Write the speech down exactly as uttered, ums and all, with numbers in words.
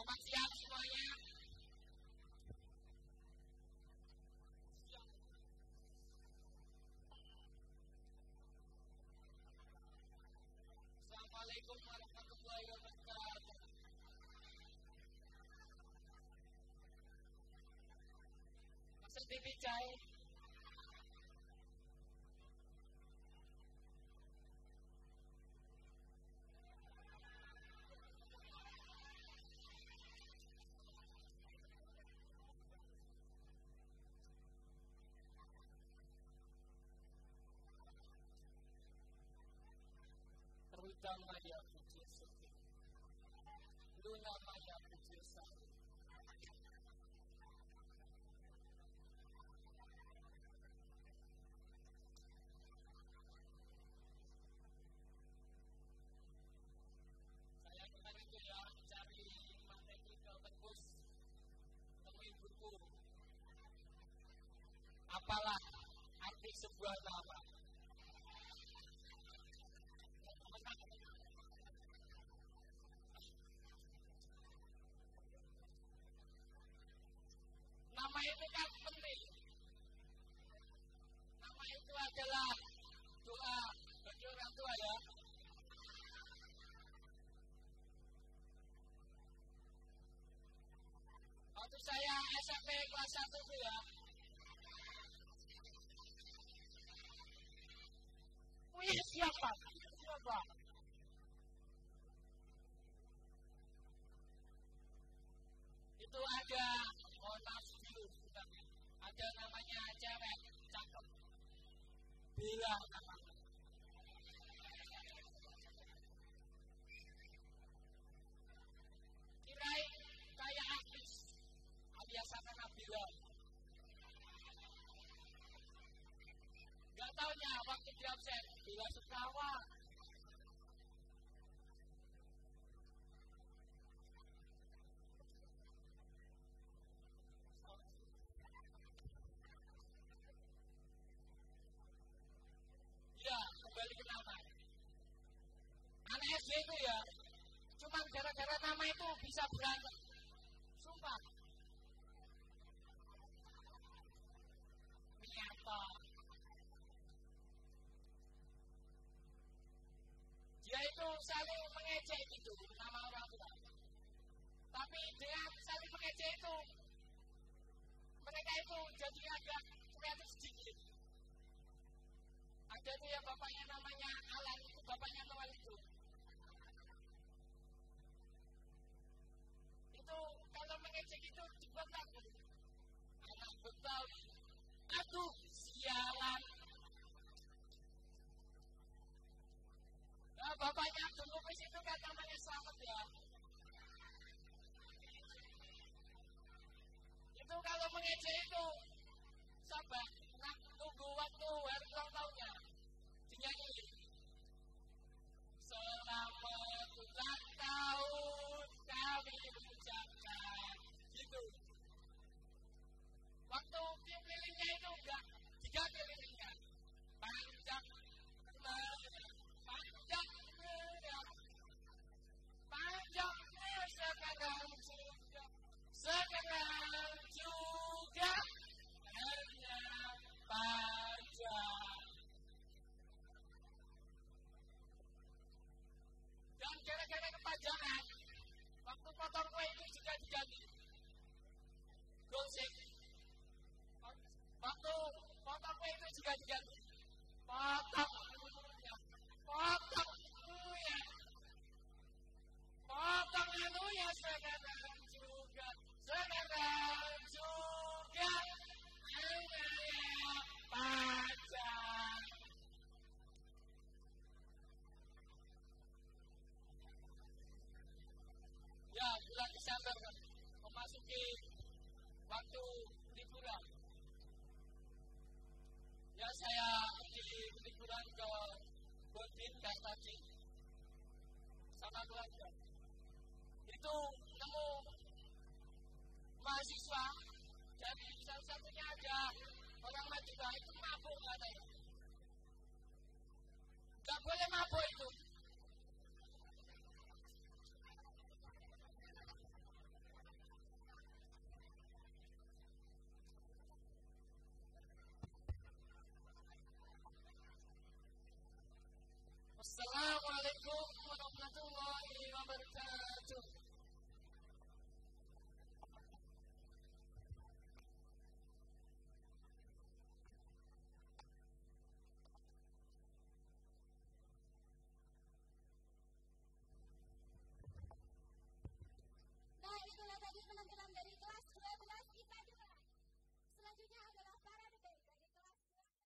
Selamat siang semuanya. Assalamualaikum warahmatullahi wabarakatuh. Masuk T V Cai. Terutama yang kecil sekali. Luna Maya kecil sekali. Saya kemarin itu ya cari materi ke perpus, temuin buku. Apalah arti sebuah nama? Nama itu kan penting. Nama itu adalah doa bagi orang tua ya. Waktu saya S M P kelas satu itu ya. Wih siapa? Siapa? Itu ada, mohon maaf dulu, ada namanya cewek, cakep, Bila namanya. Kirain kayak artis, alias sama Nabila. Gak taunya waktu di absen, Bila Sukawa. Ya, kembali ke nama. Anak S D itu ya, cuman gara-gara nama itu bisa berantem. Sumpah. Menyapa. Dia itu saling mengejek gitu nama orang tua. Tapi dengan saling mengejek itu, mereka itu jadi agak kreatif sedikit. Ada tuh ya bapaknya namanya Alan, itu bapaknya Noel itu. Itu kalau mengejek itu dibuat lagu. Anak Betawi, aduh sialan. Nah bapaknya dulu ke situ kan namanya Slamet ya. Itu kalau mengejek itu sabar, nah tunggu waktu hari ulang tahunnya dinyanyi. Selamat ulang tahun kami ucapkan gitu. Waktu tim lilinnya itu enggak diganti lilinnya. Panjang panjang panjang panjang sekarang juga sekarang juga hanya panjang. Dan gara-gara kepanjangan, waktu potong kue itu juga diganti. Gosip. Waktu potong kue itu juga diganti. Potong anunya, potong anunya, potong anunya sekarang juga, sekarang juga hanya panjang. Ya, bulan Desember memasuki waktu liburan. Ya, saya pergi liburan ke Bodin, Kastati sama keluarga. Itu nemu mahasiswa dari salah satunya ada orang Madura itu mabuk katanya. Gak boleh mabuk itu. selanjutnya adalah para